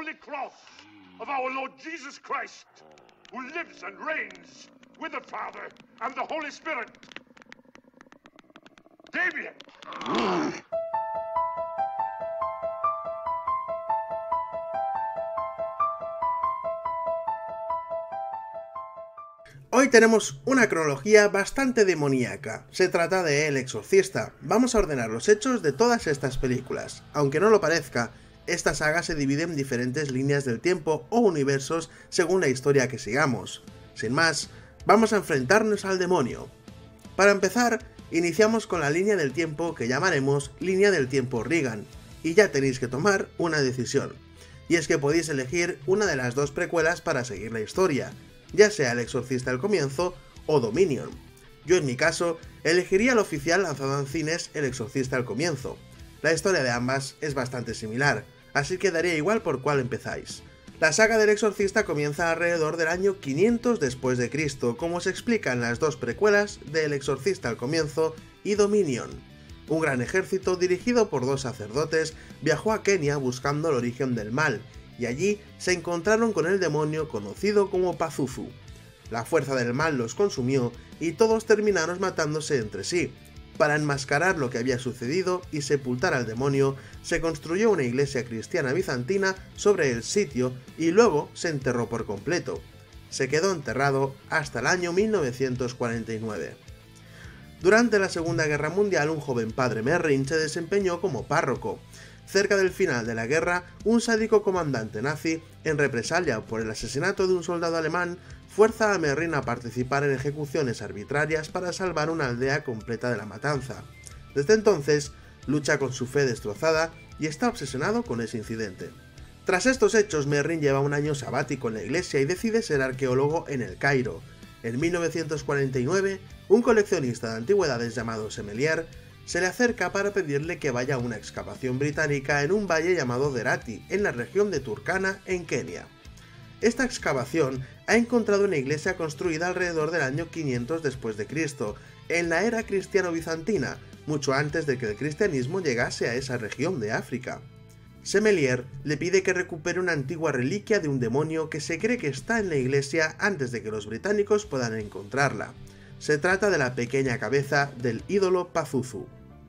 holy cross of our Lord Jesus Christ, who lives and reigns with the Father and the Holy Spirit. Damien! Hoy tenemos una cronología bastante demoníaca. Se trata de El Exorcista. Vamos a ordenar los hechos de todas estas películas. Aunque no lo parezca, esta saga se divide en diferentes líneas del tiempo o universos según la historia que sigamos. Sin más, vamos a enfrentarnos al demonio. Para empezar, iniciamos con la línea del tiempo que llamaremos Línea del Tiempo Reagan, y ya tenéis que tomar una decisión. Y es que podéis elegir una de las dos precuelas para seguir la historia, ya sea El Exorcista al comienzo o Dominion. Yo en mi caso elegiría el oficial lanzado en cines El Exorcista al comienzo. La historia de ambas es bastante similar, así que daría igual por cuál empezáis. La saga del Exorcista comienza alrededor del año 500 después de Cristo, como se explica en las dos precuelas de El Exorcista al comienzo y Dominion. Un gran ejército dirigido por dos sacerdotes viajó a Kenia buscando el origen del mal, y allí se encontraron con el demonio conocido como Pazuzu. La fuerza del mal los consumió y todos terminaron matándose entre sí. Para enmascarar lo que había sucedido y sepultar al demonio, se construyó una iglesia cristiana bizantina sobre el sitio y luego se enterró por completo. Se quedó enterrado hasta el año 1949. Durante la Segunda Guerra Mundial, un joven padre Merrin se desempeñó como párroco. Cerca del final de la guerra, un sádico comandante nazi, en represalia por el asesinato de un soldado alemán, fuerza a Merrin a participar en ejecuciones arbitrarias para salvar una aldea completa de la matanza. Desde entonces, lucha con su fe destrozada y está obsesionado con ese incidente. Tras estos hechos, Merrin lleva un año sabático en la iglesia y decide ser arqueólogo en El Cairo. En 1949, un coleccionista de antigüedades llamado Semelier se le acerca para pedirle que vaya a una excavación británica en un valle llamado Derati, en la región de Turkana, en Kenia. Esta excavación ha encontrado una iglesia construida alrededor del año 500 después de Cristo, en la era cristiano-bizantina, mucho antes de que el cristianismo llegase a esa región de África. Semelier le pide que recupere una antigua reliquia de un demonio que se cree que está en la iglesia antes de que los británicos puedan encontrarla. Se trata de la pequeña cabeza del ídolo Pazuzu.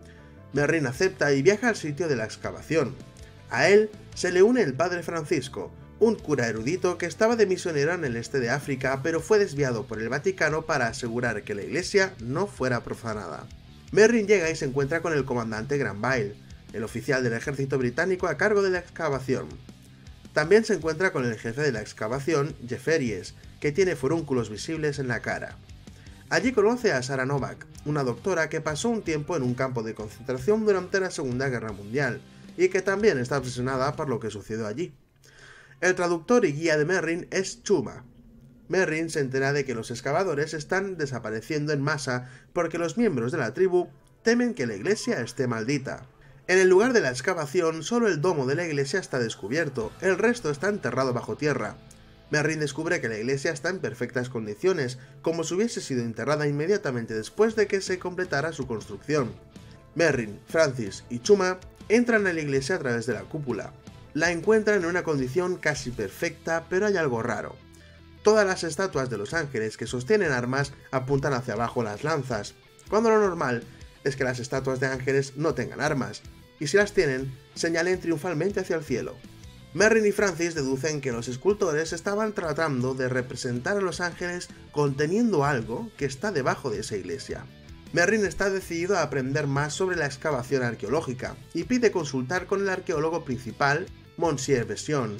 Merrin acepta y viaja al sitio de la excavación. A él se le une el padre Francisco, un cura erudito que estaba de misionero en el este de África, pero fue desviado por el Vaticano para asegurar que la iglesia no fuera profanada. Merrin llega y se encuentra con el comandante Granville, el oficial del ejército británico a cargo de la excavación. También se encuentra con el jefe de la excavación, Jefferies, que tiene furúnculos visibles en la cara. Allí conoce a Sara Novak, una doctora que pasó un tiempo en un campo de concentración durante la Segunda Guerra Mundial, y que también está obsesionada por lo que sucedió allí. El traductor y guía de Merrin es Chuma. Merrin se entera de que los excavadores están desapareciendo en masa porque los miembros de la tribu temen que la iglesia esté maldita. En el lugar de la excavación, solo el domo de la iglesia está descubierto, el resto está enterrado bajo tierra. Merrin descubre que la iglesia está en perfectas condiciones, como si hubiese sido enterrada inmediatamente después de que se completara su construcción. Merrin, Francis y Chuma entran a la iglesia a través de la cúpula. La encuentran en una condición casi perfecta, pero hay algo raro. Todas las estatuas de los ángeles que sostienen armas apuntan hacia abajo las lanzas, cuando lo normal es que las estatuas de ángeles no tengan armas, y si las tienen, señalen triunfalmente hacia el cielo. Merrin y Francis deducen que los escultores estaban tratando de representar a los ángeles conteniendo algo que está debajo de esa iglesia. Merrin está decidido a aprender más sobre la excavación arqueológica y pide consultar con el arqueólogo principal, Monsieur Bession.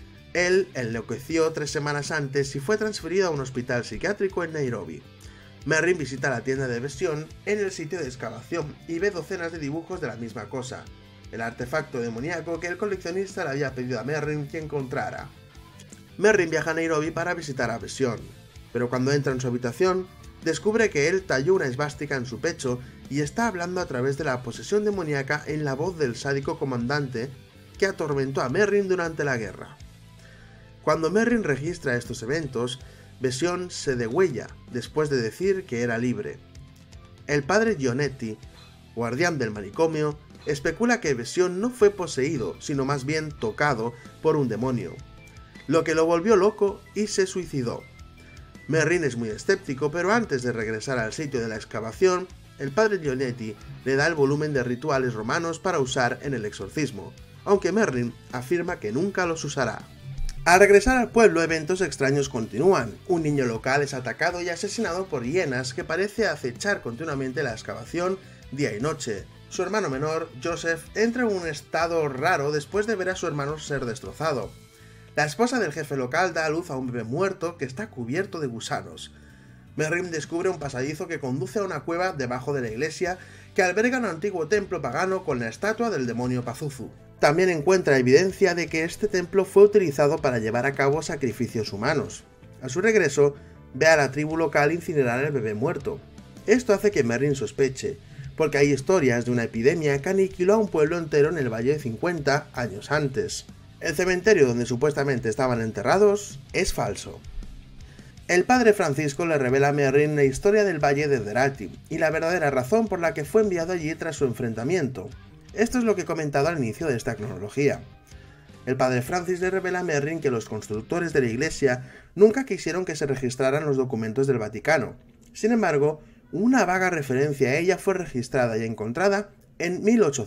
Él enloqueció 3 semanas antes y fue transferido a un hospital psiquiátrico en Nairobi. Merrin visita la tienda de Bession en el sitio de excavación y ve docenas de dibujos de la misma cosa, el artefacto demoníaco que el coleccionista le había pedido a Merrin que encontrara. Merrin viaja a Nairobi para visitar a Bession, pero cuando entra en su habitación, descubre que él talló una esvástica en su pecho y está hablando a través de la posesión demoníaca en la voz del sádico comandante que atormentó a Merrin durante la guerra. Cuando Merrin registra estos eventos, Bession se degüella después de decir que era libre. El padre Gionetti guardián del manicomio, especula que Vision no fue poseído, sino más bien tocado por un demonio, lo que lo volvió loco y se suicidó. Merrin es muy escéptico, pero antes de regresar al sitio de la excavación, el padre Leonetti le da el volumen de rituales romanos para usar en el exorcismo, aunque Merrin afirma que nunca los usará. Al regresar al pueblo, eventos extraños continúan. Un niño local es atacado y asesinado por hienas que parece acechar continuamente la excavación día y noche. Su hermano menor, Joseph, entra en un estado raro después de ver a su hermano ser destrozado. La esposa del jefe local da a luz a un bebé muerto que está cubierto de gusanos. Merrin descubre un pasadizo que conduce a una cueva debajo de la iglesia que alberga un antiguo templo pagano con la estatua del demonio Pazuzu. También encuentra evidencia de que este templo fue utilizado para llevar a cabo sacrificios humanos. A su regreso, ve a la tribu local incinerar al bebé muerto. Esto hace que Merrin sospeche, porque hay historias de una epidemia que aniquiló a un pueblo entero en el Valle de 50 años antes. El cementerio donde supuestamente estaban enterrados es falso. El padre Francisco le revela a Merrin la historia del Valle de Derati y la verdadera razón por la que fue enviado allí tras su enfrentamiento. Esto es lo que he comentado al inicio de esta cronología. El padre Francis le revela a Merrin que los constructores de la iglesia nunca quisieron que se registraran los documentos del Vaticano. Sin embargo, una vaga referencia a ella fue registrada y encontrada en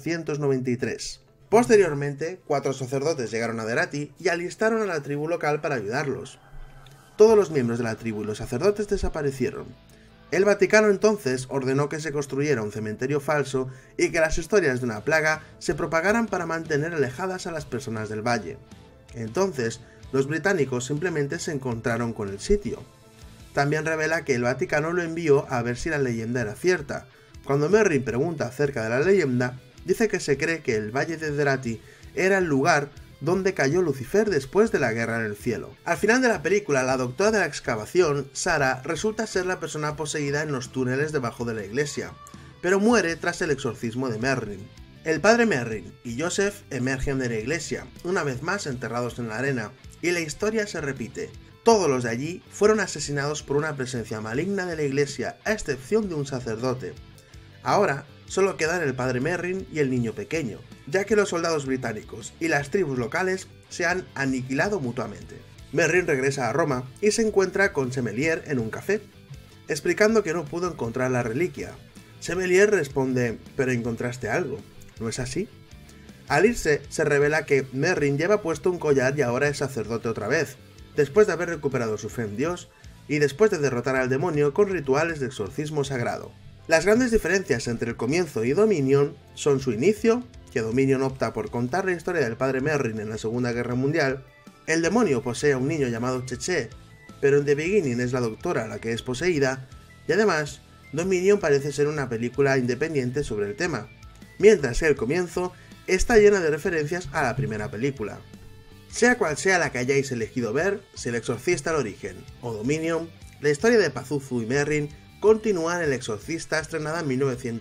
1893. Posteriormente, 4 sacerdotes llegaron a Derati y alistaron a la tribu local para ayudarlos. Todos los miembros de la tribu y los sacerdotes desaparecieron. El Vaticano entonces ordenó que se construyera un cementerio falso y que las historias de una plaga se propagaran para mantener alejadas a las personas del valle. Entonces, los británicos simplemente se encontraron con el sitio. También revela que el Vaticano lo envió a ver si la leyenda era cierta. Cuando Merrin pregunta acerca de la leyenda, dice que se cree que el Valle de Derati era el lugar donde cayó Lucifer después de la guerra en el cielo. Al final de la película, la doctora de la excavación, Sarah, resulta ser la persona poseída en los túneles debajo de la iglesia, pero muere tras el exorcismo de Merrin. El padre Merrin y Joseph emergen de la iglesia, una vez más enterrados en la arena, y la historia se repite. Todos los de allí fueron asesinados por una presencia maligna de la iglesia, a excepción de un sacerdote. Ahora, solo quedan el padre Merrin y el niño pequeño, ya que los soldados británicos y las tribus locales se han aniquilado mutuamente. Merrin regresa a Roma y se encuentra con Semelier en un café, explicando que no pudo encontrar la reliquia. Semelier responde: «¿Pero encontraste algo? ¿No es así?». Al irse, se revela que Merrin lleva puesto un collar y ahora es sacerdote otra vez, después de haber recuperado su fe en Dios y después de derrotar al demonio con rituales de exorcismo sagrado. Las grandes diferencias entre el comienzo y Dominion son su inicio, que Dominion opta por contar la historia del padre Merrin en la Segunda Guerra Mundial, el demonio posee a un niño llamado Cheche, pero en The Beginning es la doctora la que es poseída, y además, Dominion parece ser una película independiente sobre el tema, mientras que el comienzo está llena de referencias a la primera película. Sea cual sea la que hayáis elegido ver, si El Exorcista al Origen o Dominion, la historia de Pazuzu y Merrin continúa en El Exorcista, estrenada en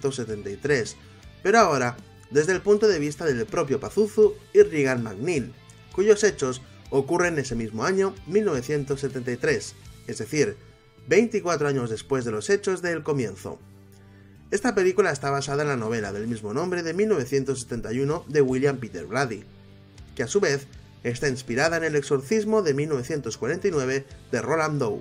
1973, pero ahora desde el punto de vista del propio Pazuzu y Regan McNeil, cuyos hechos ocurren ese mismo año, 1973, es decir, 24 años después de los hechos del comienzo. Esta película está basada en la novela del mismo nombre de 1971 de William Peter Blatty, que a su vez está inspirada en El exorcismo de 1949 de Roland Doe.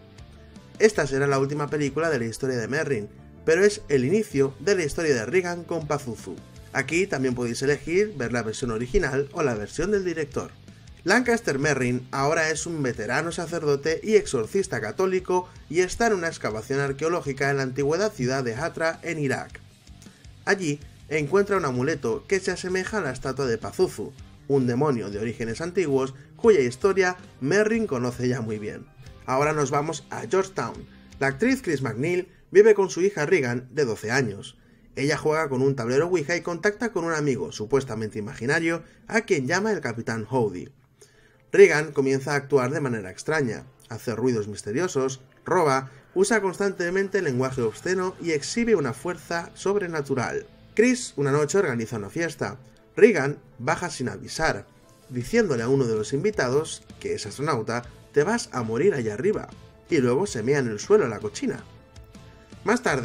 Esta será la última película de la historia de Merrin, pero es el inicio de la historia de Regan con Pazuzu. Aquí también podéis elegir ver la versión original o la versión del director. Lancaster Merrin ahora es un veterano sacerdote y exorcista católico y está en una excavación arqueológica en la antigua ciudad de Hatra, en Irak. Allí encuentra un amuleto que se asemeja a la estatua de Pazuzu, un demonio de orígenes antiguos cuya historia Merrin conoce ya muy bien. Ahora nos vamos a Georgetown. La actriz Chris McNeil vive con su hija Regan, de 12 años. Ella juega con un tablero Ouija y contacta con un amigo, supuestamente imaginario, a quien llama el Capitán Howdy. Regan comienza a actuar de manera extraña, hace ruidos misteriosos, roba, usa constantemente lenguaje obsceno y exhibe una fuerza sobrenatural. Chris una noche organiza una fiesta. Regan baja sin avisar, diciéndole a uno de los invitados, que es astronauta, «Te vas a morir allá arriba», y luego se mea en el suelo la cochina. Más tarde,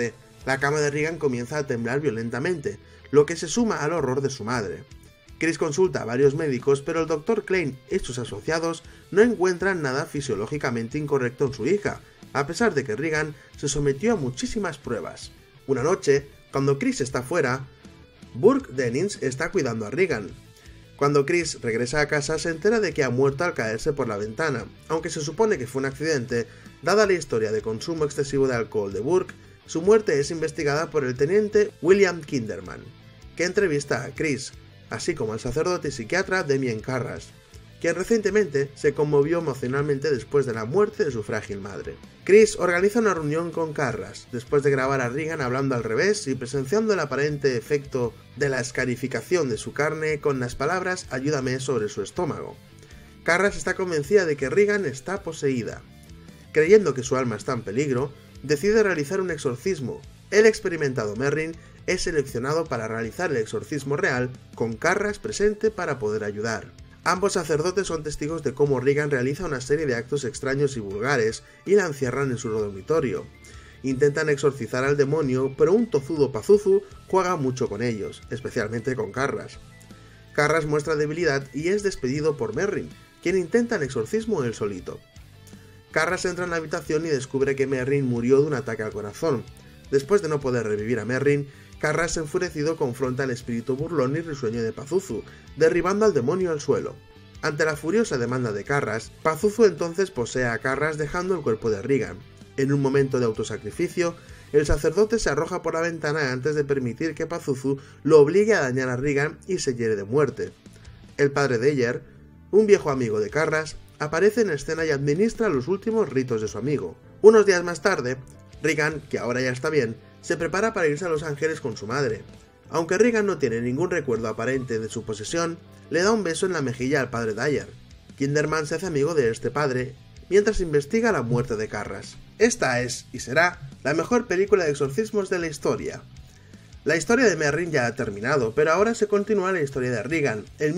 La cama de Regan comienza a temblar violentamente, lo que se suma al horror de su madre. Chris consulta a varios médicos, pero el Dr. Klein y sus asociados no encuentran nada fisiológicamente incorrecto en su hija, a pesar de que Regan se sometió a muchísimas pruebas. Una noche, cuando Chris está fuera, Burke Dennings está cuidando a Regan. Cuando Chris regresa a casa se entera de que ha muerto al caerse por la ventana, aunque se supone que fue un accidente. Dada la historia de consumo excesivo de alcohol de Burke, su muerte es investigada por el teniente William Kinderman, que entrevista a Chris, así como al sacerdote y psiquiatra Damien Carras, quien recientemente se conmovió emocionalmente después de la muerte de su frágil madre. Chris organiza una reunión con Carras, después de grabar a Regan hablando al revés y presenciando el aparente efecto de la escarificación de su carne con las palabras "ayúdame" sobre su estómago. Carras está convencida de que Regan está poseída. Creyendo que su alma está en peligro, decide realizar un exorcismo. El experimentado Merrin es seleccionado para realizar el exorcismo real, con Carras presente para poder ayudar. Ambos sacerdotes son testigos de cómo Regan realiza una serie de actos extraños y vulgares y la encierran en su dormitorio. Intentan exorcizar al demonio, pero un tozudo Pazuzu juega mucho con ellos, especialmente con Carras. Carras muestra debilidad y es despedido por Merrin, quien intenta el exorcismo él solito. Carras entra en la habitación y descubre que Merrin murió de un ataque al corazón. Después de no poder revivir a Merrin, Carras enfurecido confronta al espíritu burlón y risueño de Pazuzu, derribando al demonio al suelo. Ante la furiosa demanda de Carras, Pazuzu entonces posee a Carras dejando el cuerpo de Regan. En un momento de autosacrificio, el sacerdote se arroja por la ventana antes de permitir que Pazuzu lo obligue a dañar a Regan y se hiere de muerte. El padre de Ayer, un viejo amigo de Carras, aparece en escena y administra los últimos ritos de su amigo. Unos días más tarde, Regan, que ahora ya está bien, se prepara para irse a Los Ángeles con su madre. Aunque Regan no tiene ningún recuerdo aparente de su posesión, le da un beso en la mejilla al padre de Ayer. Kinderman se hace amigo de este padre, mientras investiga la muerte de Carras. Esta es, y será, la mejor película de exorcismos de la historia. La historia de Merrin ya ha terminado, pero ahora se continúa la historia de Regan. En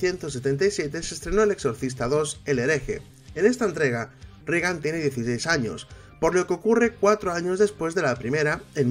1977 se estrenó El Exorcista 2, El Hereje. En esta entrega, Regan tiene 16 años, por lo que ocurre 4 años después de la primera, en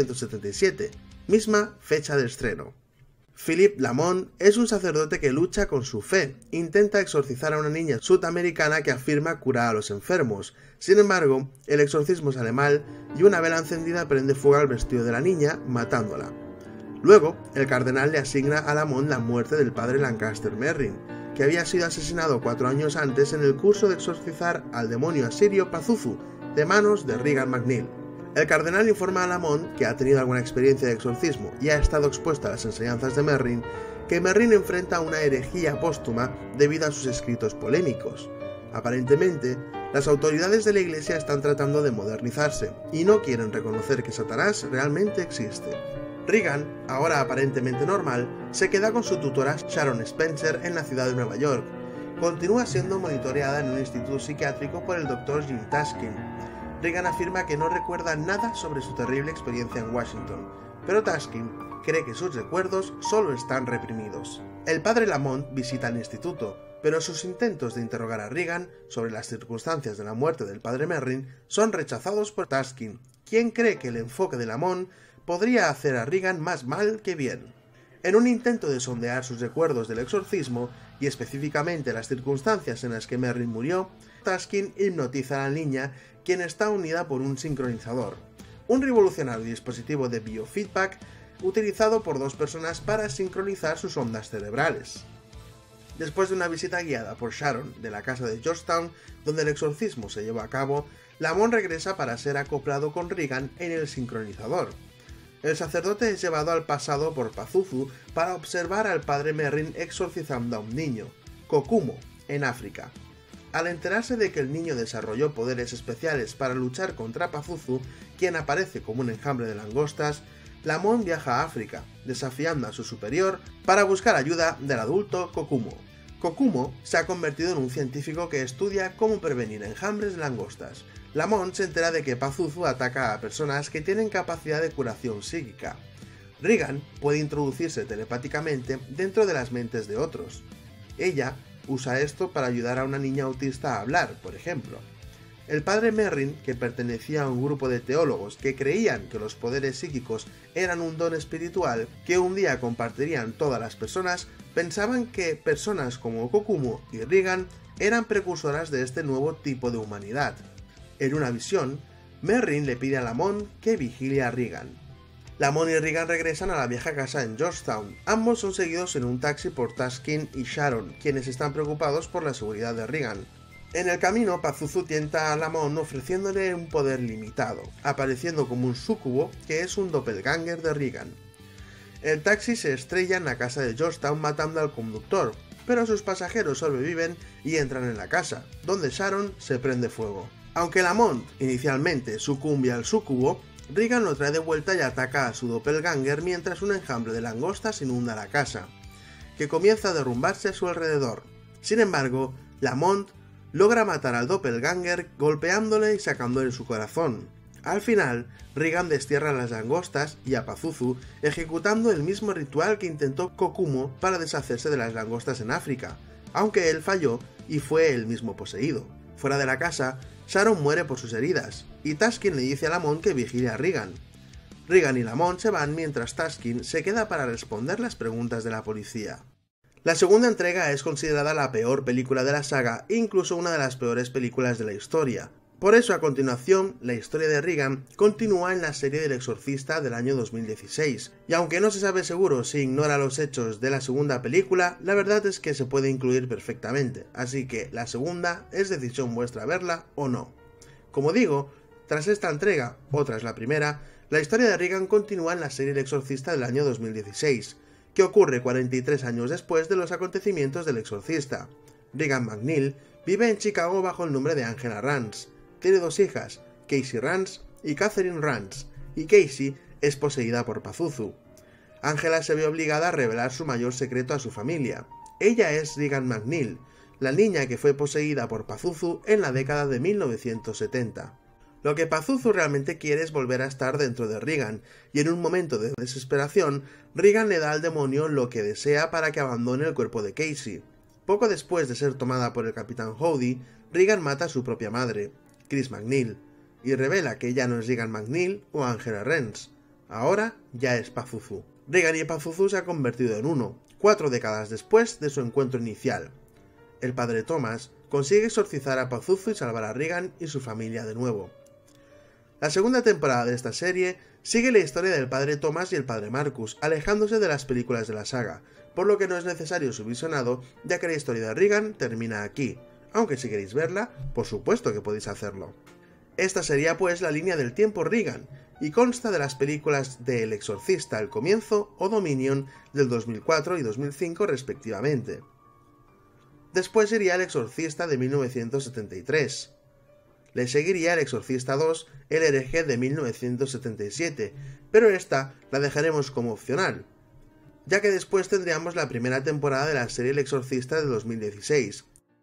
1977, misma fecha de estreno. Philip Lamont es un sacerdote que lucha con su fe, intenta exorcizar a una niña sudamericana que afirma curar a los enfermos. Sin embargo, el exorcismo sale mal y una vela encendida prende fuego al vestido de la niña, matándola. Luego, el cardenal le asigna a Lamont la muerte del padre Lancaster Merrin, que había sido asesinado 4 años antes en el curso de exorcizar al demonio asirio Pazuzu, de manos de Regan MacNeil. El cardenal informa a Lamont, que ha tenido alguna experiencia de exorcismo y ha estado expuesto a las enseñanzas de Merrin, que Merrin enfrenta una herejía póstuma debido a sus escritos polémicos. Aparentemente, las autoridades de la iglesia están tratando de modernizarse y no quieren reconocer que Satanás realmente existe. Regan, ahora aparentemente normal, se queda con su tutora Sharon Spencer en la ciudad de Nueva York. Continúa siendo monitoreada en un instituto psiquiátrico por el Dr. Jim Taskin. Regan afirma que no recuerda nada sobre su terrible experiencia en Washington, pero Taskin cree que sus recuerdos solo están reprimidos. El padre Lamont visita el instituto, pero sus intentos de interrogar a Regan sobre las circunstancias de la muerte del padre Merrin son rechazados por Taskin, quien cree que el enfoque de Lamont podría hacer a Regan más mal que bien. En un intento de sondear sus recuerdos del exorcismo, y específicamente las circunstancias en las que Merrin murió, Taskin hipnotiza a la niña, quien está unida por un sincronizador, un revolucionario dispositivo de biofeedback utilizado por 2 personas para sincronizar sus ondas cerebrales. Después de una visita guiada por Sharon de la casa de Georgetown, donde el exorcismo se llevó a cabo, Lamont regresa para ser acoplado con Regan en el sincronizador. El sacerdote es llevado al pasado por Pazuzu para observar al padre Merrin exorcizando a un niño, Kokumo, en África. Al enterarse de que el niño desarrolló poderes especiales para luchar contra Pazuzu, quien aparece como un enjambre de langostas, Lamont viaja a África, desafiando a su superior para buscar ayuda del adulto Kokumo. Kokumo se ha convertido en un científico que estudia cómo prevenir enjambres de langostas. Lamont se entera de que Pazuzu ataca a personas que tienen capacidad de curación psíquica. Regan puede introducirse telepáticamente dentro de las mentes de otros. Ella usa esto para ayudar a una niña autista a hablar, por ejemplo. El padre Merrin, que pertenecía a un grupo de teólogos que creían que los poderes psíquicos eran un don espiritual que un día compartirían todas las personas, pensaban que personas como Kokumo y Regan eran precursoras de este nuevo tipo de humanidad. En una visión, Merrin le pide a Lamont que vigile a Regan. Lamont y Regan regresan a la vieja casa en Georgetown. Ambos son seguidos en un taxi por Taskin y Sharon, quienes están preocupados por la seguridad de Regan. En el camino, Pazuzu tienta a Lamont ofreciéndole un poder limitado, apareciendo como un súcubo que es un doppelganger de Regan. El taxi se estrella en la casa de Georgetown matando al conductor, pero sus pasajeros sobreviven y entran en la casa, donde Sharon se prende fuego. Aunque Lamont inicialmente sucumbe al súcubo, Regan lo trae de vuelta y ataca a su doppelganger mientras un enjambre de langostas inunda la casa, que comienza a derrumbarse a su alrededor. Sin embargo, Lamont logra matar al doppelganger golpeándole y sacándole su corazón. Al final, Regan destierra a las langostas y a Pazuzu ejecutando el mismo ritual que intentó Kokumo para deshacerse de las langostas en África, aunque él falló y fue él mismo poseído. Fuera de la casa, Sharon muere por sus heridas, y Taskin le dice a Lamont que vigile a Regan. Regan y Lamont se van mientras Taskin se queda para responder las preguntas de la policía. La segunda entrega es considerada la peor película de la saga e incluso una de las peores películas de la historia. Por eso, a continuación, la historia de Regan continúa en la serie del Exorcista del año 2016, y aunque no se sabe seguro si ignora los hechos de la segunda película, la verdad es que se puede incluir perfectamente, así que la segunda es decisión vuestra verla o no. Como digo, tras esta entrega, o tras la primera, la historia de Regan continúa en la serie El Exorcista del año 2016, que ocurre 43 años después de los acontecimientos del Exorcista. Regan McNeil vive en Chicago bajo el nombre de Angela Rance. Tiene dos hijas, Casey Rance y Catherine Rance, y Casey es poseída por Pazuzu. Angela se ve obligada a revelar su mayor secreto a su familia. Ella es Regan McNeil, la niña que fue poseída por Pazuzu en la década de 1970. Lo que Pazuzu realmente quiere es volver a estar dentro de Regan, y en un momento de desesperación, Regan le da al demonio lo que desea para que abandone el cuerpo de Casey. Poco después de ser tomada por el Capitán Howdy, Regan mata a su propia madre, Chris McNeil, y revela que ya no es Regan McNeil o Angela Rance. Ahora ya es Pazuzu. Regan y Pazuzu se han convertido en uno, 4 décadas después de su encuentro inicial. El padre Thomas consigue exorcizar a Pazuzu y salvar a Regan y su familia de nuevo. La segunda temporada de esta serie sigue la historia del padre Thomas y el padre Marcus, alejándose de las películas de la saga, por lo que no es necesario su visionado, ya que la historia de Regan termina aquí, aunque si queréis verla, por supuesto que podéis hacerlo. Esta sería pues la línea del tiempo Regan, y consta de las películas de El Exorcista al comienzo o Dominion del 2004 y 2005 respectivamente. Después iría El Exorcista de 1973. Le seguiría El Exorcista 2, El Hereje de 1977, pero esta la dejaremos como opcional, ya que después tendríamos la primera temporada de la serie El Exorcista de 2016.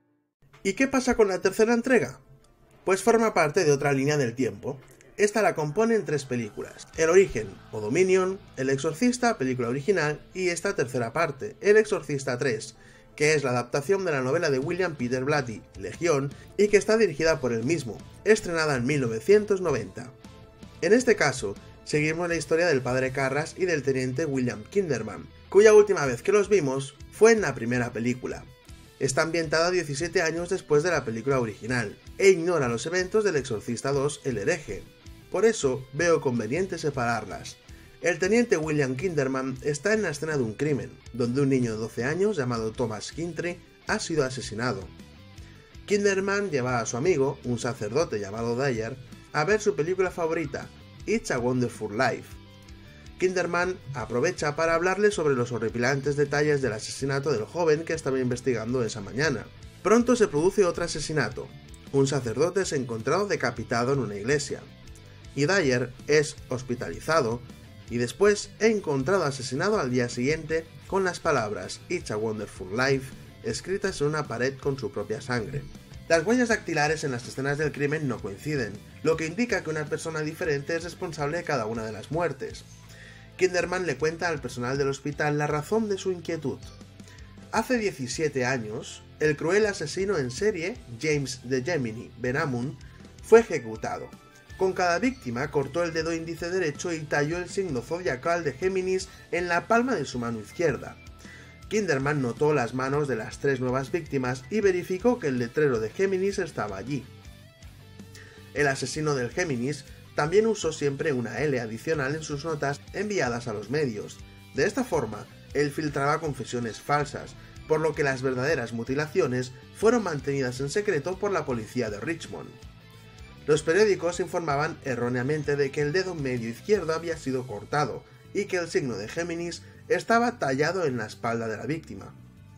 ¿Y qué pasa con la tercera entrega? Pues forma parte de otra línea del tiempo. Esta la componen 3 películas: El Origen o Dominion, El Exorcista, película original, y esta tercera parte, El Exorcista 3, que es la adaptación de la novela de William Peter Blatty, Legión, y que está dirigida por él mismo, estrenada en 1990. En este caso, seguimos la historia del padre Carras y del teniente William Kinderman, cuya última vez que los vimos fue en la primera película. Está ambientada 17 años después de la película original, e ignora los eventos del Exorcista 2, El Hereje. Por eso veo conveniente separarlas. El teniente William Kinderman está en la escena de un crimen, donde un niño de 12 años llamado Thomas Kintry ha sido asesinado. Kinderman lleva a su amigo, un sacerdote llamado Dyer, a ver su película favorita, It's a Wonderful Life. Kinderman aprovecha para hablarle sobre los horripilantes detalles del asesinato del joven que estaba investigando esa mañana. Pronto se produce otro asesinato. Un sacerdote es encontrado decapitado en una iglesia, y Dyer es hospitalizado y después encontrado asesinado al día siguiente con las palabras It's a Wonderful Life escritas en una pared con su propia sangre. Las huellas dactilares en las escenas del crimen no coinciden, lo que indica que una persona diferente es responsable de cada una de las muertes. Kinderman le cuenta al personal del hospital la razón de su inquietud. Hace 17 años, el cruel asesino en serie, James de Gemini Benamun, fue ejecutado. Con cada víctima cortó el dedo índice derecho y talló el signo zodiacal de Géminis en la palma de su mano izquierda. Kinderman notó las manos de las 3 nuevas víctimas y verificó que el letrero de Géminis estaba allí. El asesino del Géminis también usó siempre una L adicional en sus notas enviadas a los medios. De esta forma, él filtraba confesiones falsas, por lo que las verdaderas mutilaciones fueron mantenidas en secreto por la policía de Richmond. Los periódicos informaban erróneamente de que el dedo medio izquierdo había sido cortado y que el signo de Géminis estaba tallado en la espalda de la víctima.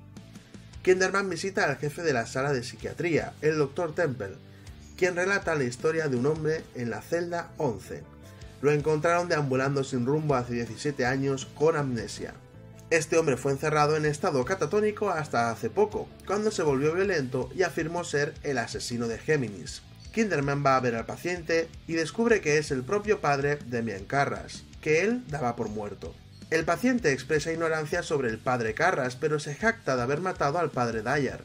Kinderman visita al jefe de la sala de psiquiatría, el Dr. Temple, quien relata la historia de un hombre en la celda 11. Lo encontraron deambulando sin rumbo hace 17 años con amnesia. Este hombre fue encerrado en estado catatónico hasta hace poco, cuando se volvió violento y afirmó ser el asesino de Géminis. Kinderman va a ver al paciente y descubre que es el propio padre de Demian Carras, que él daba por muerto. El paciente expresa ignorancia sobre el padre Carras, pero se jacta de haber matado al padre Dyer.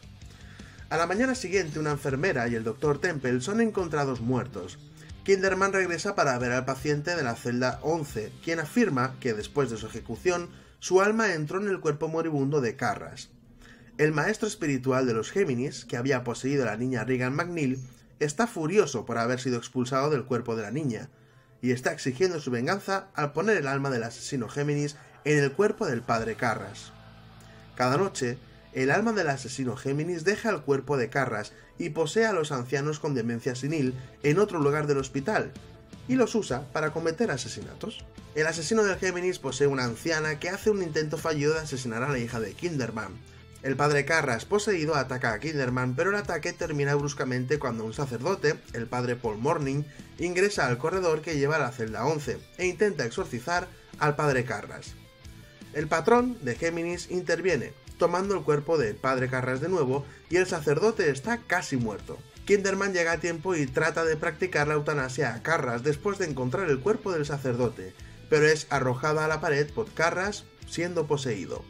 A la mañana siguiente, una enfermera y el Dr. Temple son encontrados muertos. Kinderman regresa para ver al paciente de la celda 11, quien afirma que después de su ejecución, su alma entró en el cuerpo moribundo de Carras. El maestro espiritual de los Géminis, que había poseído a la niña Regan McNeil, está furioso por haber sido expulsado del cuerpo de la niña, y está exigiendo su venganza al poner el alma del asesino Géminis en el cuerpo del padre Carras. Cada noche, el alma del asesino Géminis deja el cuerpo de Carras y posee a los ancianos con demencia senil en otro lugar del hospital, y los usa para cometer asesinatos. El asesino del Géminis posee una anciana que hace un intento fallido de asesinar a la hija de Kinderman. El padre Carras, poseído, ataca a Kinderman, pero el ataque termina bruscamente cuando un sacerdote, el padre Paul Morning, ingresa al corredor que lleva a la celda 11 e intenta exorcizar al padre Carras. El patrón de Géminis interviene, tomando el cuerpo del padre Carras de nuevo, y el sacerdote está casi muerto. Kinderman llega a tiempo y trata de practicar la eutanasia a Carras después de encontrar el cuerpo del sacerdote, pero es arrojada a la pared por Carras siendo poseído.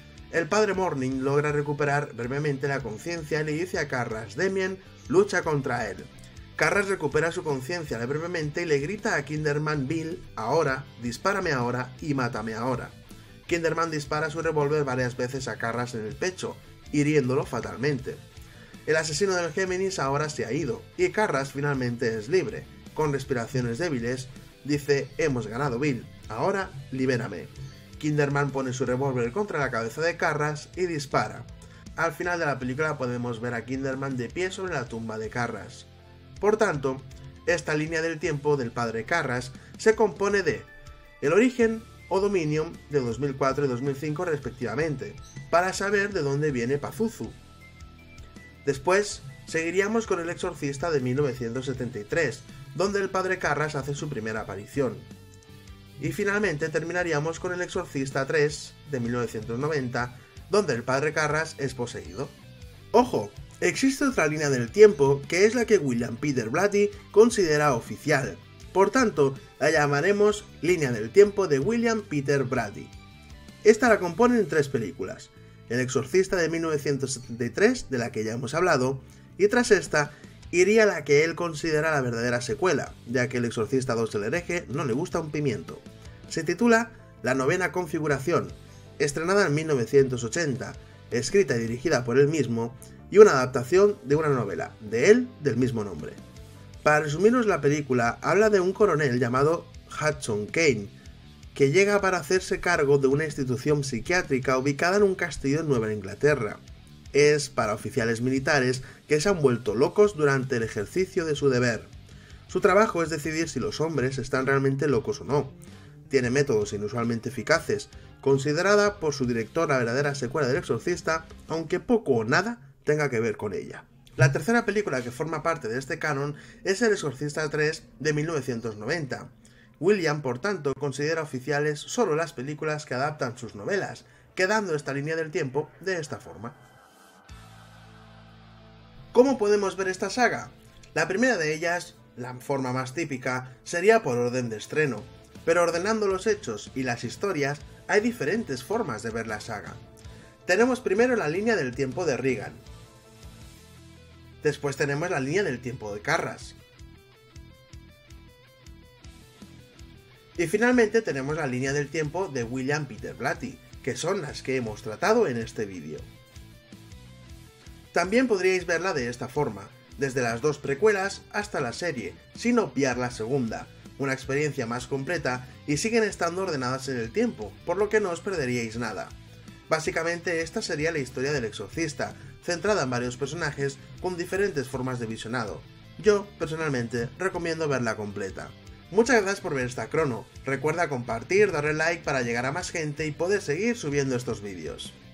El padre Morning logra recuperar brevemente la conciencia y le dice a Carras: Demian lucha contra él. Carras recupera su conciencia brevemente y le grita a Kinderman: Bill, ahora, dispárame ahora y mátame ahora. Kinderman dispara su revólver varias veces a Carras en el pecho, hiriéndolo fatalmente. El asesino del Géminis ahora se ha ido, y Carras finalmente es libre. Con respiraciones débiles, dice: hemos ganado, Bill, ahora libérame. Kinderman pone su revólver contra la cabeza de Carras y dispara. Al final de la película podemos ver a Kinderman de pie sobre la tumba de Carras. Por tanto, esta línea del tiempo del padre Carras se compone de el origen o Dominion de 2004 y 2005 respectivamente, para saber de dónde viene Pazuzu. Después, seguiríamos con El Exorcista de 1973, donde el padre Carras hace su primera aparición. Y finalmente terminaríamos con El Exorcista 3 de 1990, donde el padre Carras es poseído. ¡Ojo! Existe otra línea del tiempo que es la que William Peter Blatty considera oficial. Por tanto, la llamaremos Línea del Tiempo de William Peter Blatty. Esta la componen 3 películas: El Exorcista de 1973, de la que ya hemos hablado, y tras esta iría la que él considera la verdadera secuela, ya que El Exorcista 2 del hereje no le gusta un pimiento. Se titula La Novena Configuración, estrenada en 1980, escrita y dirigida por él mismo, y una adaptación de una novela de él del mismo nombre. Para resumiros la película, habla de un coronel llamado Hudson Kane, que llega para hacerse cargo de una institución psiquiátrica ubicada en un castillo en Nueva Inglaterra. Es para oficiales militares que se han vuelto locos durante el ejercicio de su deber. Su trabajo es decidir si los hombres están realmente locos o no. Tiene métodos inusualmente eficaces, considerada por su director la verdadera secuela del Exorcista, aunque poco o nada tenga que ver con ella. La tercera película que forma parte de este canon es El Exorcista 3 de 1990. William, por tanto, considera oficiales solo las películas que adaptan sus novelas, quedando esta línea del tiempo de esta forma. ¿Cómo podemos ver esta saga? La primera de ellas, la forma más típica, sería por orden de estreno, pero ordenando los hechos y las historias, hay diferentes formas de ver la saga. Tenemos primero la línea del tiempo de Regan. Después tenemos la línea del tiempo de Carras. Y finalmente tenemos la línea del tiempo de William Peter Blatty, que son las que hemos tratado en este vídeo. También podríais verla de esta forma, desde las dos precuelas hasta la serie, sin obviar la segunda, una experiencia más completa y siguen estando ordenadas en el tiempo, por lo que no os perderíais nada. Básicamente esta sería la historia del Exorcista, centrada en varios personajes con diferentes formas de visionado. Yo, personalmente, recomiendo verla completa. Muchas gracias por ver esta crono, recuerda compartir, darle like para llegar a más gente y poder seguir subiendo estos vídeos.